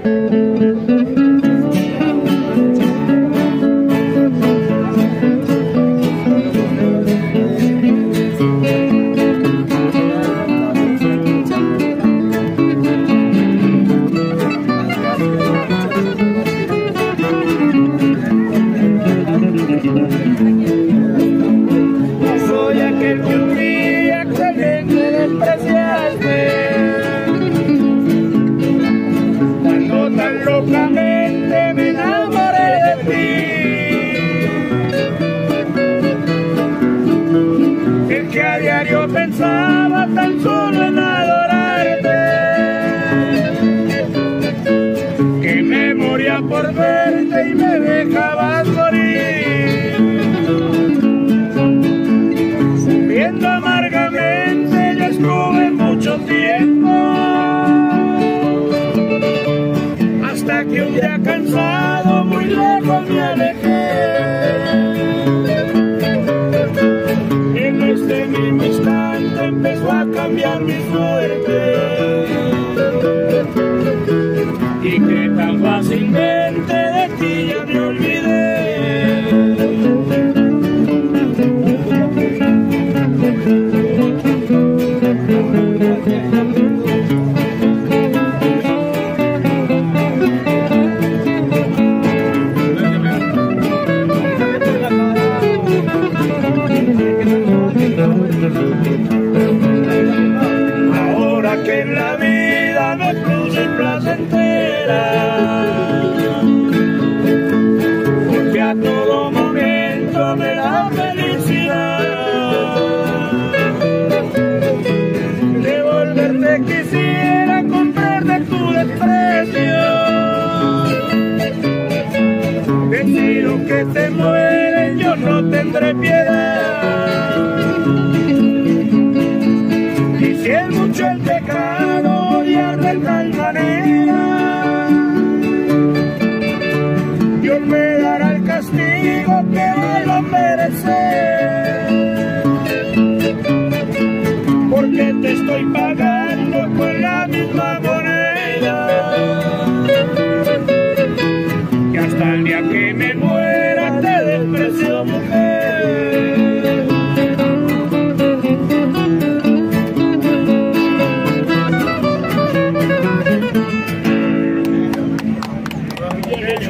Soy aquel que un día creyente despreciaste, cuando tan locamente me enamoré de ti, el que a diario pensaba tan solo en adorarte, que me moría por verte y me dejabas morir. Sufriendo amargamente yo estuve mucho tiempo, hasta que un día cansado muy lejos me alejé. En este mismo instante empezó a cambiar mi suerte, y que tan fácilmente de ti ya me olvidé. Ahora que en la vida me puse placentera, porque a todo momento me da felicidad, devolverte quisiera comprarte tu desprecio, decido que te mueres, yo no tendré piedad. Y si es mucho el pecado odiar de tal manera, Dios me dará el castigo que vuelvo a merecer, porque te estoy pagando